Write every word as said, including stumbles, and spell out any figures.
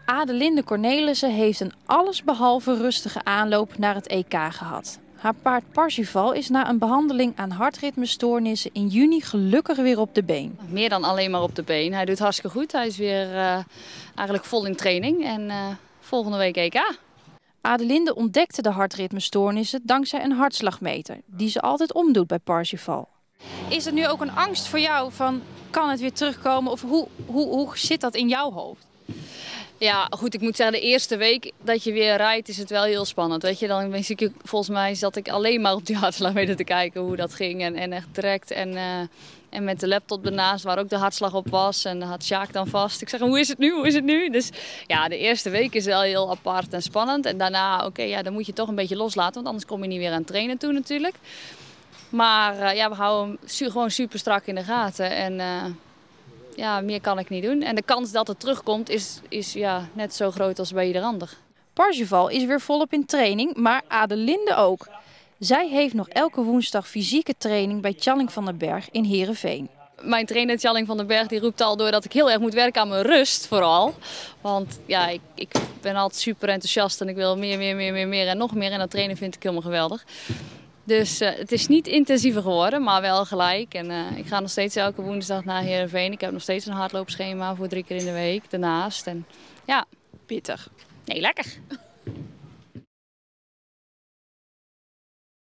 Adelinde Cornelissen heeft een allesbehalve rustige aanloop naar het E K gehad. Haar paard Parsifal is na een behandeling aan hartritmestoornissen in juni gelukkig weer op de been. Meer dan alleen maar op de been. Hij doet hartstikke goed. Hij is weer uh, eigenlijk vol in training en uh, volgende week E K. Adelinde ontdekte de hartritmestoornissen dankzij een hartslagmeter die ze altijd omdoet bij Parsifal. Is er nu ook een angst voor jou van kan het weer terugkomen of hoe, hoe, hoe zit dat in jouw hoofd? Ja, goed, ik moet zeggen, de eerste week dat je weer rijdt is het wel heel spannend. Weet je, dan wist ik, volgens mij zat ik alleen maar op die hartslagmeter te kijken hoe dat ging. En, en echt direct. En, uh, en met de laptop ernaast waar ook de hartslag op was. En had Sjaak dan vast. Ik zeg, hoe is het nu? Hoe is het nu? Dus ja, de eerste week is wel heel apart en spannend. En daarna, oké, okay, ja, dan moet je toch een beetje loslaten. Want anders kom je niet weer aan het trainen toe natuurlijk. Maar uh, ja, we houden hem su gewoon super strak in de gaten. En uh, ja, meer kan ik niet doen. En de kans dat het terugkomt is, is ja, net zo groot als bij ieder ander. Parsifal is weer volop in training, maar Adelinde ook. Zij heeft nog elke woensdag fysieke training bij Tjalling van den Berg in Heerenveen. Mijn trainer Tjalling van den Berg die roept al door dat ik heel erg moet werken aan mijn rust vooral. Want ja, ik, ik ben altijd super enthousiast en ik wil meer, meer, meer, meer, meer en nog meer. En dat trainen vind ik helemaal geweldig. Dus uh, het is niet intensiever geworden, maar wel gelijk. En uh, ik ga nog steeds elke woensdag naar Heerenveen. Ik heb nog steeds een hardloopschema voor drie keer in de week daarnaast. En ja, pittig. Nee, lekker.